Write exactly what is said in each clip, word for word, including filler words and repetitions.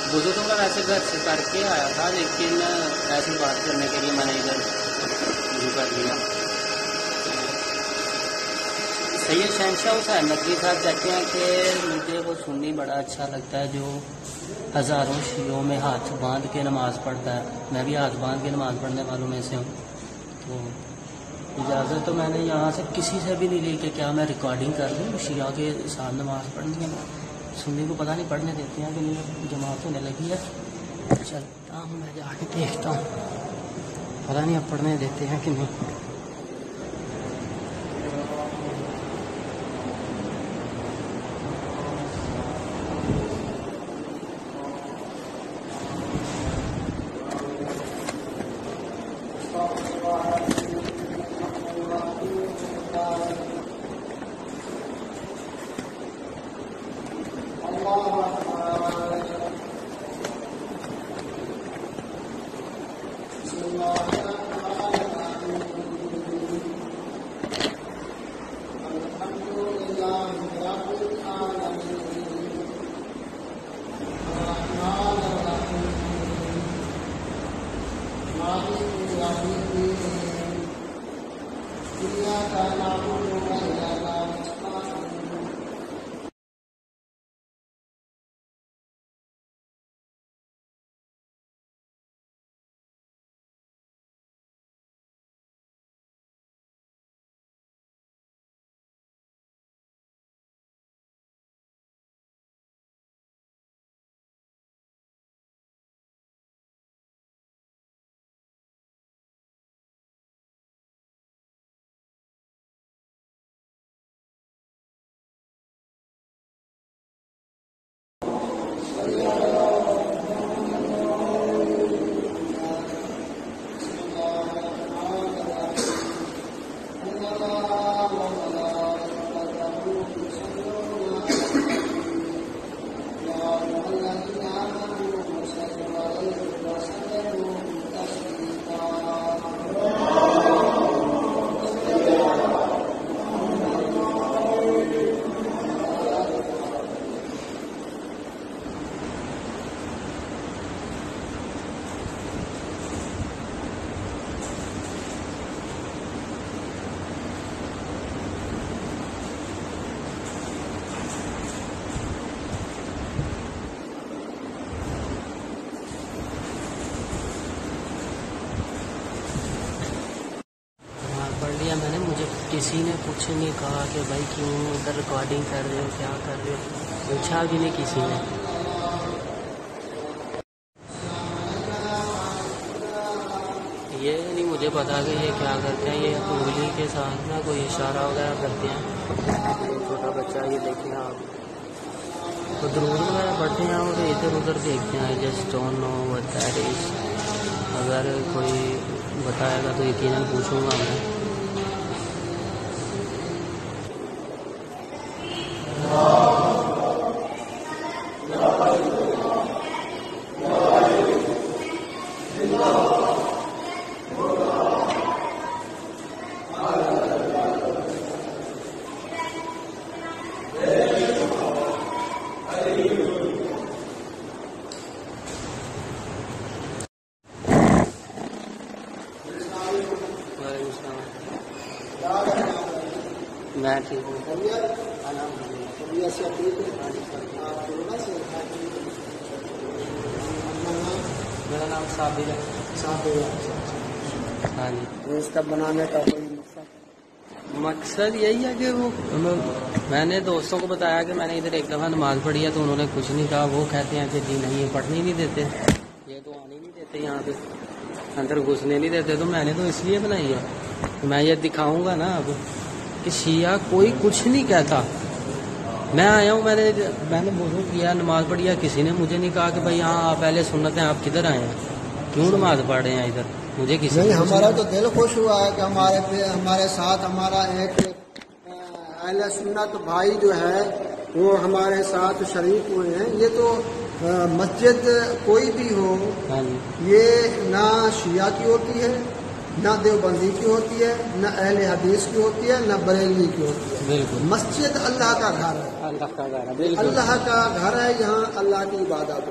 بزرگوں کا ویسے گھر سے کر کے آیا تھا، لیکن ایسی بات کرنے کے لیے میں نے ادھر شروع کر دیا۔ سید شہنشاہ حسین ندوی صاحب کہتے ہیں کہ مجھے وہ سنی بڑا اچھا لگتا ہے جو ہزاروں شیعوں میں ہاتھ باندھ کے نماز پڑھتا ہے۔ میں بھی ہاتھ باندھ کے نماز پڑھنے والوں میں سے ہوں، تو اجازت تو میں نے یہاں سے کسی سے بھی نہیں لی کہ کیا میں ریکارڈنگ کر لوں۔ شیعہ کے ساتھ نماز پڑھنی ہے، سنی کو پتہ نہیں پڑھنے دیتے ہیں کہ نہیں، جماعت ہونے لگی ہے۔ چلتا ہوں میں جا کے دیکھتا ہوں، پتہ نہیں اب پڑھنے دیتے ہیں کہ نہیں۔ میں نے مجھے کسی نے کچھ نہیں کہا کہ بھائی کیوں ادھر ریکارڈنگ کر رہے ہو، کیا کر رہے ہو، پوچھا بھی نہیں کسی نے۔ یہ نہیں مجھے پتا کہ یہ کیا کرتے ہیں، یہ انگلی کے ساتھ نا کوئی اشارہ وغیرہ کرتے ہیں۔ چھوٹا بچہ یہ دیکھیں آپ، وہ درود وغیرہ پڑھتے ہیں اور ادھر ادھر دیکھتے ہیں۔ Just don't know what that is. اگر کوئی بتائے گا تو یقیناً پوچھوں گا میں۔ میں ٹھیک ہوں، میرا نام صابر ہے۔ ہاں جی، اس کا بنانے کا کوئی مقصد مقصد یہی ہے کہ وہ میں نے دوستوں کو بتایا کہ میں نے ادھر ایک دفعہ نماز پڑھی ہے، تو انہوں نے کچھ نہیں کہا۔ وہ کہتے ہیں کہ جی نہیں، پڑھنے ہی نہیں دیتے، یہ تو آنے نہیں دیتے، یہاں پہ اندر گھسنے نہیں دیتے۔ تو میں نے تو اس لیے بنائی ہے، میں یہ دکھاؤں گا نا اب کہ شیعہ کوئی کچھ نہیں کہتا۔ میں آیا ہوں، میں نے میں نے وضو کیا، نماز پڑھی ہے، کسی نے مجھے نہیں کہا کہ بھائی ہاں آپ پہلے سنت ہیں، آپ کدھر آئے ہیں، کیوں نماز پڑھ رہے ہیں ادھر، مجھے کسی نہیں۔ نے ہمارا تو دل خوش ہوا ہے کہ ہمارے ہمارے ساتھ ہمارا ایک اہل سنت بھائی جو ہے وہ ہمارے ساتھ شریک ہوئے ہیں۔ یہ تو مسجد کوئی بھی ہو، یہ نہ شیعہ کی ہوتی ہے، نہ دیوبندی کی ہوتی ہے، نہ اہل حدیث کی ہوتی ہے، نہ بریلوی کی ہوتی ہے۔ بالکل، مسجد اللہ کا گھر ہے، اللہ کا گھر ہے، اللہ کا گھر ہے، یہاں اللہ کی عبادت ہوتی ہے۔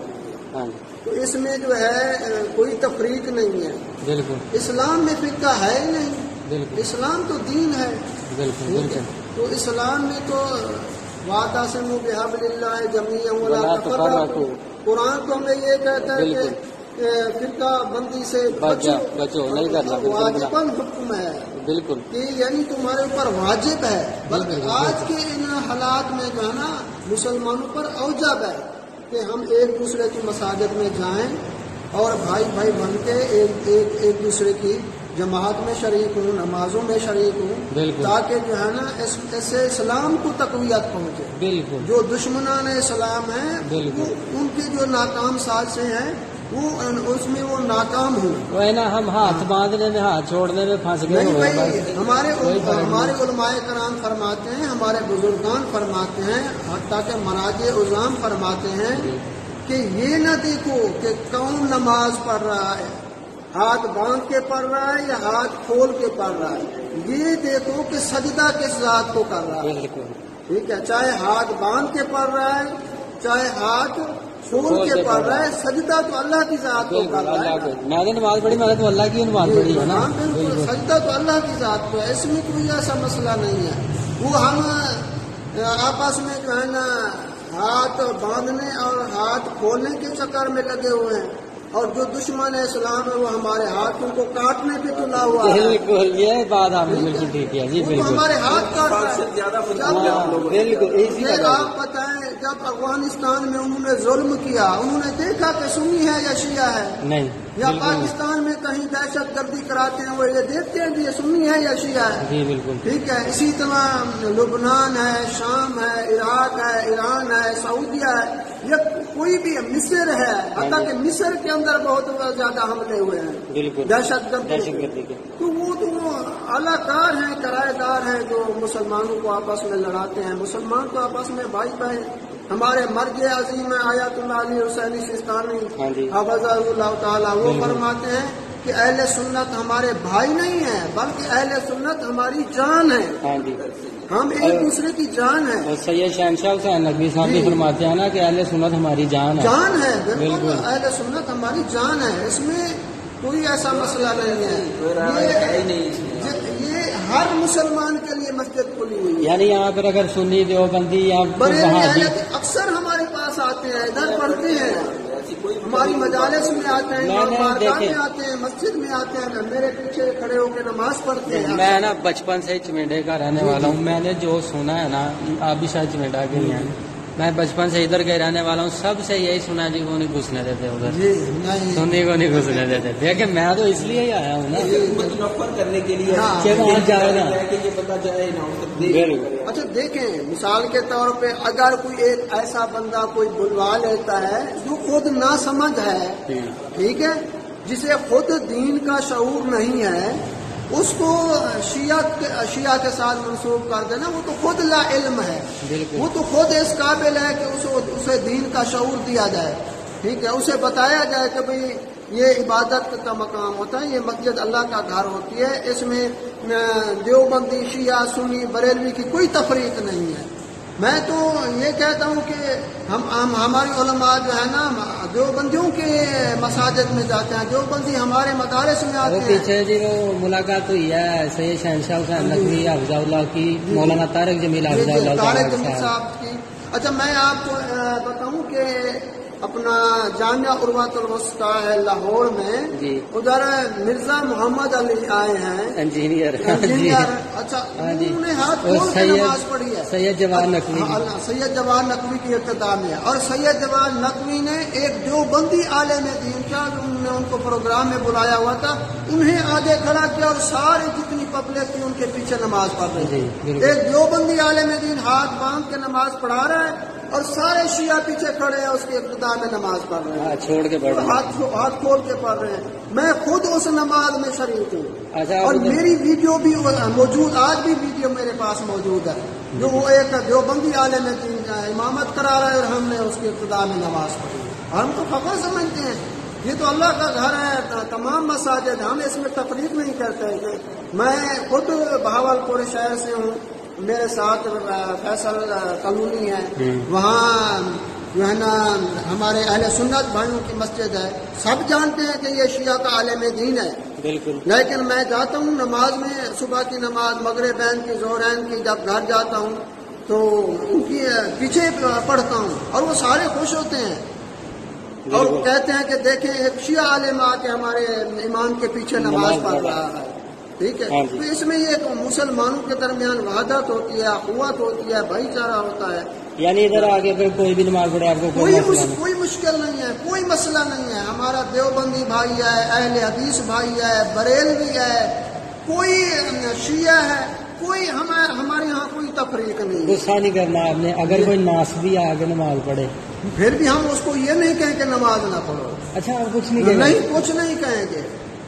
ہاں جی، تو اس میں جو ہے کوئی تفریق نہیں ہے. بالکل اسلام میں فرقہ ہے ہی نہیں. بالکل اسلام تو دین ہے. بالکل بالکل. تو اسلام میں تو واعتصموا بحبل اللہ جمیعا ولا ولا تفرقوا. تفرقوا. قرآن تو ہمیں یہ کہتا ہے بالکل. کہ فرقہ بندی سے بچو بچو. بچو نہیں کرنا. بالکل واجباً حکم ہے بالکل کہ یعنی تمہارے اوپر واجب ہے. بلکہ بالکل. آج کے ان حالات میں جو ہے نا مسلمانوں پر اوجب ہے کہ ہم ایک دوسرے کی مساجد میں جائیں اور بھائی بھائی بن کے ایک ایک ایک دوسرے کی جماعت میں شریک ہوں، نمازوں میں شریک ہوں، بالکل. تاکہ جو ہے نا اس سے اسلام کو تقویت پہنچے. بالکل جو دشمنان اسلام ہیں بالکل. وہ ان کے جو ناکام سازشیں ہیں وہ اس میں وہ ناکام ہوں. وہ ہے نا ہم ہاتھ باندھنے میں ہاتھ چھوڑنے میں پھنس گئے نہیں ہوئے بھائی، بس. ہمارے کوئی فرق ہمارے نہیں. علماء کرام فرماتے ہیں، ہمارے بزرگان فرماتے ہیں، حتیٰ کہ مراجع عظام فرماتے ہیں کہ یہ نہ دیکھو کہ کون نماز پڑھ رہا ہے، ہاتھ باندھ کے پڑھ رہا ہے یا ہاتھ کھول کے پڑھ رہا ہے. یہ دیکھو کہ سجدہ کس ذات کو کر رہا ہے. بالکل ٹھیک ہے، چاہے ہاتھ باندھ کے پڑھ رہا ہے چاہے ہاتھ کھول کے پڑھ رہا ہے، سجدہ تو اللہ کی ذات کو کر رہا ہے. میں نے نماز پڑھی، میں نے تو اللہ کی نماز پڑھی ہے نا. ہاں بالکل، سجدہ تو اللہ کی ذات کو ہے. اس میں کوئی ایسا مسئلہ نہیں ہے. وہ ہم آپس میں جو ہے نا ہاتھ باندھنے اور ہاتھ کھولنے کے چکر میں لگے ہوئے ہیں، اور جو دشمن اسلام ہے وہ ہمارے ہاتھوں کو کاٹنے پہ تلا ہوا ہے. بالکل یہ بات آپ نے بالکل ٹھیک ہے جی. وہ بالکل ہمارے ہاتھ کاٹ رہا ہے. ہاں بالکل اسی یہ طرح. آپ بتائیں، جب افغانستان میں انہوں نے ظلم کیا، انہوں نے دیکھا کہ سنی ہے یا شیعہ ہے؟ نہیں یا بالکل نہیں. پاکستان میں کہیں دہشت گردی کراتے ہیں وہ یہ دیکھتے ہیں کہ یہ سنی ہے یا شیعہ ہے؟ جی بالکل. ٹھیک ہے. اسی طرح لبنان ہے، شام ہے، عراق ہے، ایران ہے، سعودیہ ہے، یہ کوئی بھی مصر ہے، حتیٰ کہ مصر کے اندر بہت زیادہ حملے ہوئے ہیں بالکل دہشت گردی دہشت گردی کے. تو وہ تو وہ اعلیٰ کار ہیں، کرایہ دار ہیں جو مسلمانوں کو آپس میں لڑاتے ہیں. مسلمان تو آپس میں بھائی بھائی. ہمارے مرجع عظیم آیت اللہ علی حسینی سستانی ہاں جی. حفظہ اللہ تعالیٰ وہ بالکل. فرماتے ہیں کہ اہل سنت ہمارے بھائی نہیں ہیں بلکہ اہل سنت ہماری جان ہے. ہاں جی. ہم ایک دوسرے کی جان ہے. اور سید شہنشاہ حسین نقوی صاحب بھی فرماتے ہیں نا کہ اہل سنت ہماری جان ہے. جان ہے بالکل. بالکل. اہل سنت ہماری جان ہے. اس میں کوئی ایسا مسئلہ نہیں ہے. یہ یہ ہر مسلمان کے لیے مسجد کھلی ہوئی ہے. یعنی یہاں پر اگر سنی دیوبندی یا بڑے وہابی اکثر ہمارے پاس آتے ہیں، ادھر پڑھتے ہیں، ہماری مجالس میں آتے ہیں، میں نے بارگاہ دیکھے- میں آتے ہیں، مسجد میں آتے ہیں، میرے پیچھے کھڑے ہو کے نماز پڑھتے ہیں. میں نا بچپن سے ہی چمیڈے کا رہنے والا ہوں. میں نے جو سنا ہے نا، آپ بھی شاید چمیڈا کے نہیں ہیں، میں بچپن سے ادھر کے رہنے والا ہوں. سب سے یہی سنا جی وہ نہیں گھسنے دیتے ادھر، جی نہیں سنی کو نہیں گھسنے دیتے. دیکھیں میں تو اس لیے ہی آیا ہوں نا نفر کرنے کے لیے ہاں. کہ وہاں جائے نا. کہ یہ پتا جائے نا. بالکل. اچھا دیکھیں، مثال کے طور پہ اگر کوئی ایک ایسا بندہ کوئی بلوا لیتا ہے جو خود نہ سمجھ ہے، ٹھیک ہے، جسے خود دین کا شعور نہیں ہے، اس کو شیعہ شیعہ کے ساتھ منسوب کر دینا، وہ تو خود لا علم ہے. بالکل. وہ تو خود اس قابل ہے کہ اسے اسے دین کا شعور دیا جائے. ٹھیک ہے، اسے بتایا جائے کہ بھئی یہ عبادت کا مقام ہوتا ہے، یہ مسجد اللہ کا گھر ہوتی ہے، اس میں دیوبندی، شیعہ، سنی، بریلوی کی کوئی تفریق نہیں ہے. میں تو یہ کہتا ہوں کہ ہم ہم ہماری علماء جو ہے نا دیوبندیوں کے مساجد میں جاتے ہیں، دیوبندی ہمارے مدارس میں وہ آتے ہیں. پیچھے جی وہ ملاقات ہوئی ہے سید شہنشاہ حسین نقوی حفظہ اللہ کی مولانا طارق جمیل حفظہ اللہ طارق جمیل تعالیٰ صاحب کی. اچھا میں آپ کو بتاؤں کہ اپنا جامعہ عروۃ الوسطیٰ ہے لاہور میں، جی. ادھر مرزا محمد علی آئے ہیں، انجینئر. انجینئر. اچھا ہاں جی. انہوں نے ہاتھ اور کھول کے نماز پڑھی ہے. سید جواد نقوی ہاں، سید جواد نقوی کی ابتدا میں ہے. اور سید جواد نقوی نے ایک دیوبندی عالم دین کا، انہوں نے ان کو پروگرام میں بلایا ہوا تھا، انہیں آگے کھڑا کیا اور ساری جتنی پبلک تھی ان کے پیچھے نماز پڑھ رہی جی، تھی. بالکل. ایک دیوبندی عالم دین ہاتھ باندھ کے نماز پڑھا رہا ہے اور سارے شیعہ پیچھے کھڑے ہیں اس کی ابتدا میں نماز پڑھ رہے ہیں. ہاں چھوڑ کے پڑھ رہے ہیں. ہاتھ ہاتھ کھول کے پڑھ رہے ہیں. میں خود اس نماز میں شریک ہوں. اچھا اور آپ ادھر- میری ویڈیو بھی موجود، آج بھی ویڈیو میرے پاس موجود ہے، جو وہ ایک دیوبندی عالم دین کا امامت کرا رہا ہے اور ہم نے اس کی ابتدا میں نماز پڑھی. اور ہم تو فخر سمجھتے ہیں، یہ تو اللہ کا گھر ہے، تمام مساجد، ہم اس میں تفریق نہیں کرتے. میں خود بہاولپور شہر سے ہوں، میرے ساتھ فیصل کالونی ہے، وہاں جو ہے نا ہمارے اہل سنت بھائیوں کی مسجد ہے، سب جانتے ہیں کہ یہ شیعہ کا عالم دین ہے، بالکل، لیکن میں جاتا ہوں نماز میں، صبح کی نماز، مغربین کی، ظہرین کی، جب گھر جاتا ہوں تو ان کی پیچھے پڑھتا ہوں اور وہ سارے خوش ہوتے ہیں اور کہتے ہیں کہ دیکھیں ایک شیعہ عالم آ کے ہمارے امام کے پیچھے نماز پڑھ رہا ہے، ٹھیک ہے۔ تو اس میں یہ مسلمانوں کے درمیان وحدت ہوتی ہے، قوت ہوتی ہے، بھائی چارہ ہوتا ہے، یعنی ادھر آگے پھر کوئی بھی نماز پڑھے آپ کو کوئی کوئی مشکل نہیں ہے، کوئی مسئلہ نہیں ہے۔ ہمارا دیوبندی بھائی ہے، اہل حدیث بھائی ہے، بریلوی ہے، کوئی شیعہ ہے، کوئی ہمارے ہمارے یہاں کوئی تفریق نہیں ہے۔ غصہ نہیں کرنا آپ نے، اگر کوئی ناسبی آگے نماز پڑھے پھر بھی ہم اس کو یہ نہیں کہیں کہ نماز نہ پڑھو، اچھا آپ کچھ نہیں کہیں نہیں کچھ نہیں کہیں گے۔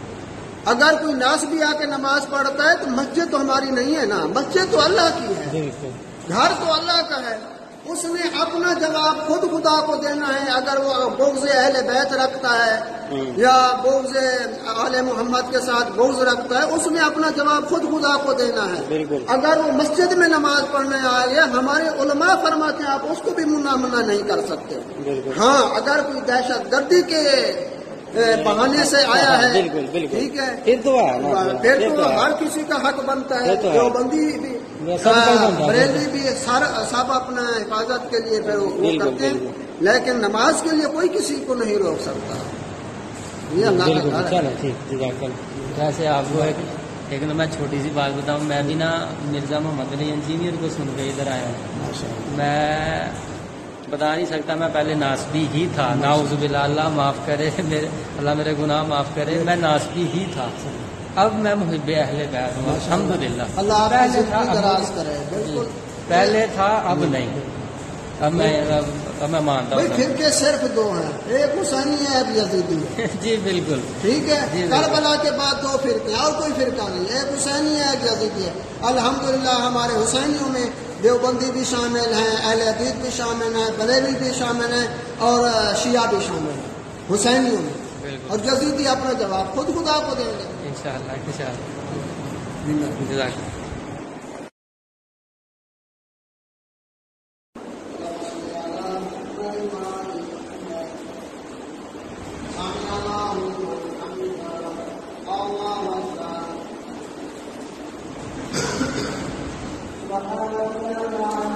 اگر کوئی ناس بھی آ کے نماز پڑھتا ہے تو مسجد تو ہماری نہیں ہے نا، مسجد تو اللہ کی ہے، بالکل، گھر تو اللہ کا ہے، اس نے اپنا جواب خود خدا کو دینا ہے۔ اگر وہ بغض اہل بیت رکھتا ہے یا بغض آل محمد کے ساتھ بغض رکھتا ہے، اس نے اپنا جواب خود خدا کو دینا ہے۔ بالکل، اگر وہ مسجد میں نماز پڑھنے آ گیا، ہمارے علماء فرماتے ہیں آپ اس کو بھی منع منع نہیں کر سکتے۔ بالکل، ہاں اگر کوئی دہشت گردی کے بہانے سے آیا ہے، بالکل بالکل، ٹھیک ہے، پھر تو ہے، پھر تو ہر کسی کا حق بنتا ہے، دیوبندی بھی بریلوی بھی سب اپنا حفاظت کے لیے پھر وہ کرتے ہیں، لیکن نماز کے لیے کوئی کسی کو نہیں روک سکتا، یہ اللہ کا گھر ہے۔ چلو ٹھیک، ویسے آپ کو ایک ایک نا میں چھوٹی سی بات بتاؤں، میں بھی نا مرزا محمد علی انجینئر کو سن کے ادھر آیا ہوں۔ میں بتا نہیں سکتا، میں پہلے ناسبی ہی تھا، ناؤذ باللہ، اللہ معاف کرے میرے، اللہ میرے گناہ معاف کرے، میں ناسبی ہی تھا، اب میں محب اہل بیت ہوں الحمدللہ۔ اللہ آپ کی زندگی دراز کرے، بالکل، پہلے تھا اب نہیں، اب میں اب میں مانتا بھائی ہوں۔ فرقے صرف دو ہیں، ایک حسینی ہے، ایک یزیدی ہے، جی بالکل، ٹھیک ہے، جی، کربلا کے بعد دو فرقے، اور کوئی فرقہ نہیں، ایک حسینی ہے، ایک یزیدی ہے۔ الحمدللہ ہمارے حسینیوں میں دیوبندی بھی شامل ہیں، اہل حدیث بھی شامل ہیں، بریلوی بھی شامل ہیں اور شیعہ بھی شامل ہیں حسینیوں میں، اور یزیدی اپنا جواب خود خدا کو دیں گے انشاءاللہ انشاءاللہ، جزاک اللہ۔ سبحان اللہ